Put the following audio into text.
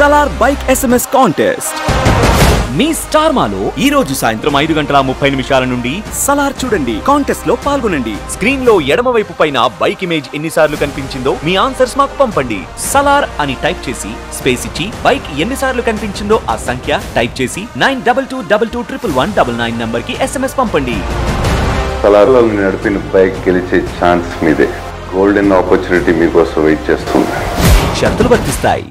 Salaar Bike SMS Contest. మీ star మాలో ఈ రోజు సాయంత్రం 5:30 నుండి సలార్ చూడండి. కాంటెస్ట్ లో పాల్గొనండి. స్క్రీన్ లో ఎడమ వైపు పైన బైక్ ఇమేజ్ ఎన్నిసార్లు కనిపించిందో మీ ఆన్సర్స్ మాకు పంపండి. సలార్ అని టైప్ చేసి స్పేస్ ఇచ్చి బైక్ ఎన్నిసార్లు కనిపించిందో ఆ సంఖ్య టైప్ చేసి 92221199 నంబర్ కి SMS పంపండి. సలార్ లో నడిపిన బైక్ గెలిచే ఛాన్స్ మీదే. గోల్డెన్ ఆపర్చునిటీ మీకోసం వెయిట్ చేస్తుంది. షరతులు వర్తిస్తాయి.